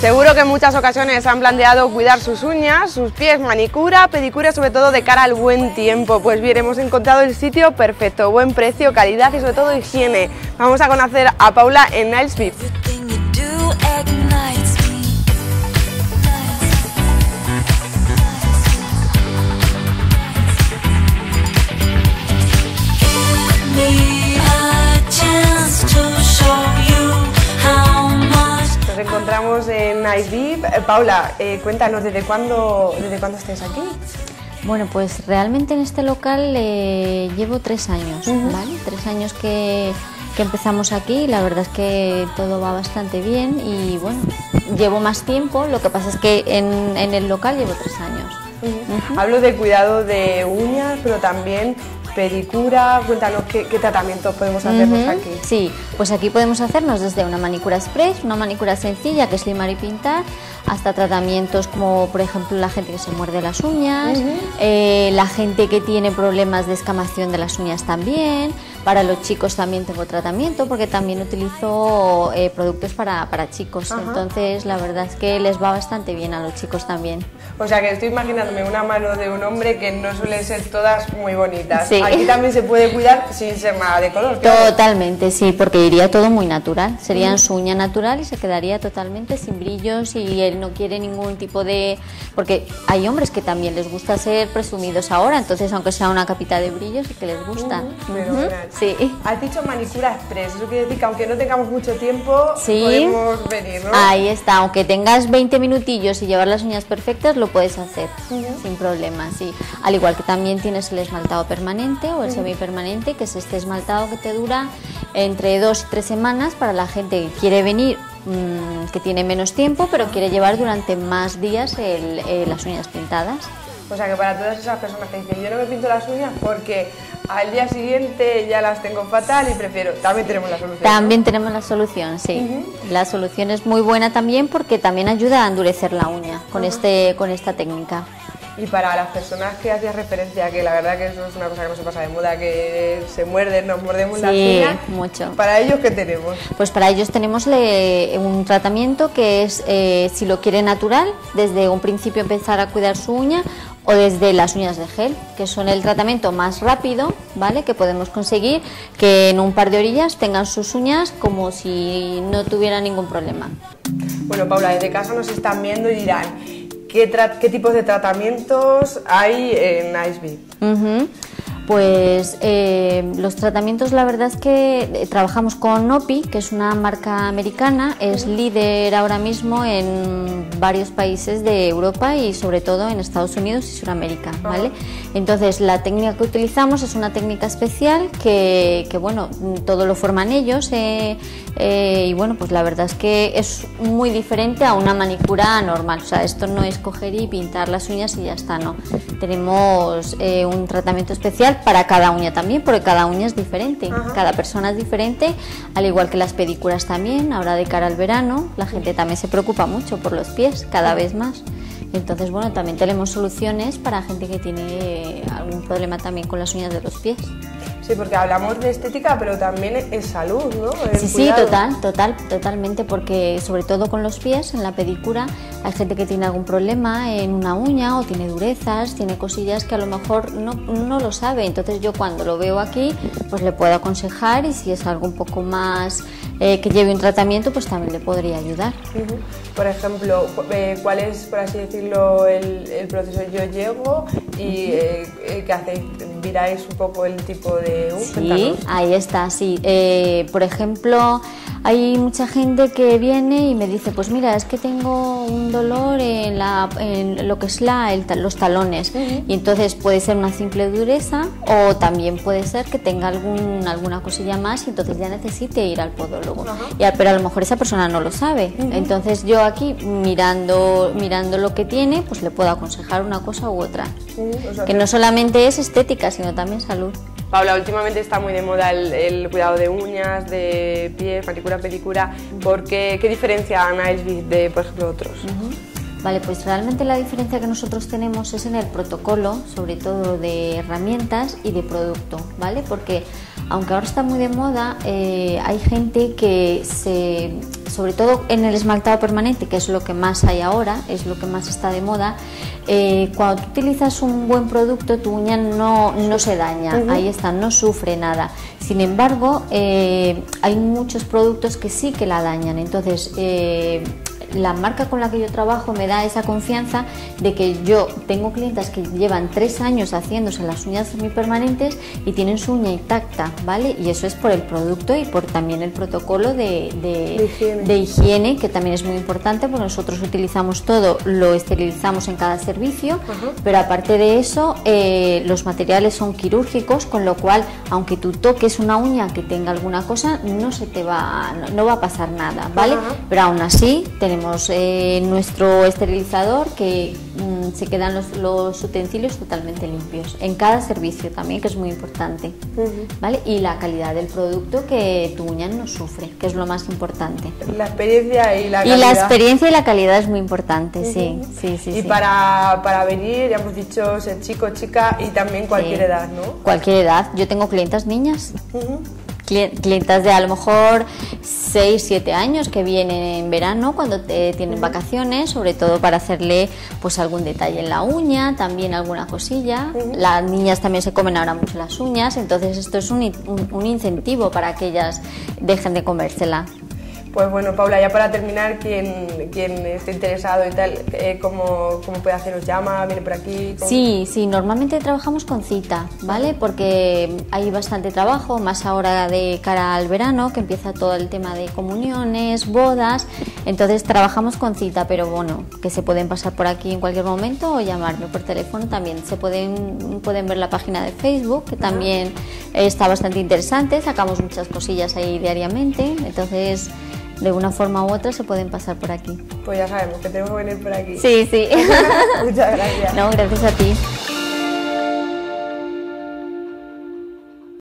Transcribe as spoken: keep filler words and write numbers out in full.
Seguro que en muchas ocasiones han planteado cuidar sus uñas, sus pies, manicura, pedicura, sobre todo de cara al buen tiempo. Pues bien, hemos encontrado el sitio perfecto, buen precio, calidad y sobre todo higiene. Vamos a conocer a Paula en Nails Beep. Nos encontramos en Nails Beep. Eh, Paula, eh, cuéntanos, ¿desde cuándo, ¿desde cuándo estáis aquí? Bueno, pues realmente en este local eh, llevo tres años, uh-huh. ¿vale? Tres años que, que empezamos aquí, la verdad es que todo va bastante bien y bueno, llevo más tiempo, lo que pasa es que en, en el local llevo tres años. Uh-huh. Uh-huh. Hablo de cuidado de uñas, pero también pedicura. Cuéntanos qué, qué tratamientos podemos hacernos uh-huh. aquí. Sí, pues aquí podemos hacernos desde una manicura express, una manicura sencilla que es limar y pintar, hasta tratamientos como por ejemplo la gente que se muerde las uñas, uh-huh. eh, la gente que tiene problemas de escamación de las uñas también. Para los chicos también tengo tratamiento porque también utilizo eh, productos para, para chicos, uh-huh. entonces la verdad es que les va bastante bien a los chicos también. O sea que estoy imaginándome una mano de un hombre que no suelen ser todas muy bonitas. Sí. Aquí también se puede cuidar sin ser nada de color. Claro. Totalmente, sí, porque iría todo muy natural, sería en su uña natural y se quedaría totalmente sin brillos y él no quiere ningún tipo de... Porque hay hombres que también les gusta ser presumidos ahora, entonces aunque sea una capita de brillos sí que les gusta. Uh-huh. Uh-huh. Sí. Has dicho manicura express, eso quiere decir que aunque no tengamos mucho tiempo, sí. podemos venir, ¿no? Ahí está, aunque tengas veinte minutillos y llevar las uñas perfectas, lo puedes hacer uh-huh. sin problema, sí. Al igual que también tienes el esmaltado permanente o el uh-huh. semipermanente, que es este esmaltado que te dura entre dos y tres semanas para la gente que quiere venir, mmm, que tiene menos tiempo, pero quiere llevar durante más días el, eh, las uñas pintadas. O sea que para todas esas personas que dicen yo no me pinto las uñas porque al día siguiente ya las tengo fatal y prefiero, también tenemos la solución. También ¿no? tenemos la solución, sí. Uh-huh. La solución es muy buena también porque también ayuda a endurecer la uña con, uh-huh. este, con esta técnica. Y para las personas que hacías referencia, que la verdad que eso es una cosa que no se pasa de moda, que se muerden, nos mordemos sí, las uñas. Mucho. ¿Para ellos qué tenemos? Pues para ellos tenemos le, un tratamiento que es, eh, si lo quiere natural, desde un principio empezar a cuidar su uña, o desde las uñas de gel, que son el tratamiento más rápido, ¿vale? Que podemos conseguir que en un par de orillas tengan sus uñas como si no tuvieran ningún problema. Bueno, Paula, desde casa nos están viendo y dirán, ¿qué, ¿qué tipos de tratamientos hay en Nails Beep? Uh-huh. Pues eh, los tratamientos, la verdad es que eh, trabajamos con Opi, que es una marca americana, es líder ahora mismo en varios países de Europa y sobre todo en Estados Unidos y Sudamérica, ¿vale? Entonces la técnica que utilizamos es una técnica especial que, que bueno, todo lo forman ellos eh, eh, y bueno, pues la verdad es que es muy diferente a una manicura normal, o sea, esto no es coger y pintar las uñas y ya está, no. Tenemos eh, un tratamiento especial para cada uña también, porque cada uña es diferente, ajá. cada persona es diferente, al igual que las pedicuras también. Ahora de cara al verano la gente también se preocupa mucho por los pies, cada vez más. Entonces, bueno, también tenemos soluciones para gente que tiene algún problema también con las uñas de los pies. Sí, porque hablamos de estética, pero también es salud, ¿no? El sí, cuidado. sí, total, total, totalmente, porque sobre todo con los pies, en la pedicura, hay gente que tiene algún problema en una uña o tiene durezas, tiene cosillas que a lo mejor no, no lo sabe. Entonces yo cuando lo veo aquí, pues le puedo aconsejar y si es algo un poco más eh, que lleve un tratamiento, pues también le podría ayudar. Uh-huh. Por ejemplo, eh, ¿cuál es, por así decirlo, el, el proceso? Yo llego y eh, ¿qué hacéis? ¿Miráis un poco el tipo de uña? Sí, ahí está, sí. Eh, por ejemplo, hay mucha gente que viene y me dice, pues mira, es que tengo un dolor en, la, en lo que es la, el, los talones. Uh-huh. Y entonces puede ser una simple dureza o también puede ser que tenga algún, alguna cosilla más y entonces ya necesite ir al podólogo. Uh-huh. y a, pero a lo mejor esa persona no lo sabe. Uh-huh. Entonces yo aquí mirando, mirando lo que tiene, pues le puedo aconsejar una cosa u otra. Uh-huh. O sea, que no solamente es estética, sino también salud. Paula, últimamente está muy de moda el, el cuidado de uñas, de pies, manicura, pedicura. ¿Por qué, qué diferencia Nails Beep de, por ejemplo, otros? Uh-huh. Vale, pues realmente la diferencia que nosotros tenemos es en el protocolo, sobre todo de herramientas y de producto, ¿vale? Porque aunque ahora está muy de moda, eh, hay gente que se, sobre todo en el esmaltado permanente, que es lo que más hay ahora, es lo que más está de moda, eh, cuando tú utilizas un buen producto, tu uña no, no se daña, uh-huh. ahí está, no sufre nada. Sin embargo, eh, hay muchos productos que sí que la dañan, entonces eh, la marca con la que yo trabajo me da esa confianza de que yo tengo clientas que llevan tres años haciéndose las uñas semipermanentes y tienen su uña intacta, ¿vale? Y eso es por el producto y por también el protocolo de, de, de, higiene. de higiene, que también es muy importante porque nosotros utilizamos todo, lo esterilizamos en cada servicio, uh-huh. pero aparte de eso, eh, los materiales son quirúrgicos, con lo cual, aunque tú toques una uña que tenga alguna cosa, no se te va, no, no va a pasar nada, ¿vale? Uh-huh. Pero aún así, tenemos Eh, nuestro esterilizador que mm, se quedan los, los utensilios totalmente limpios en cada servicio también, que es muy importante, uh-huh. ¿vale? Y la calidad del producto, que tu uña no sufre, que es lo más importante. La experiencia y la calidad. Y la experiencia y la calidad es muy importante, uh-huh. sí, sí, sí. Y sí. Para, para venir, ya hemos dicho, ser chico, chica y también cualquier sí. edad, ¿no? Cualquier edad. Yo tengo clientas niñas. Uh-huh. Clientas de a lo mejor seis, siete años que vienen en verano cuando te tienen uh-huh. vacaciones, sobre todo para hacerle pues algún detalle en la uña, también alguna cosilla. Uh-huh. Las niñas también se comen ahora mucho las uñas, entonces esto es un, un, un incentivo para que ellas dejen de comérsela. Pues bueno, Paula, ya para terminar, quien, quien esté interesado y tal, eh, ¿cómo, ¿cómo puede hacer? ¿Os llama? ¿Viene por aquí? ¿Cómo? Sí, sí, normalmente trabajamos con cita, ¿vale? Porque hay bastante trabajo, más ahora de cara al verano, que empieza todo el tema de comuniones, bodas, entonces trabajamos con cita, pero bueno, que se pueden pasar por aquí en cualquier momento o llamarme por teléfono también. Se pueden, pueden ver la página de Facebook, que también está bastante interesante, sacamos muchas cosillas ahí diariamente, entonces de una forma u otra se pueden pasar por aquí. Pues ya sabemos que tenemos que venir por aquí. Sí, sí. Muchas gracias. No, gracias a ti.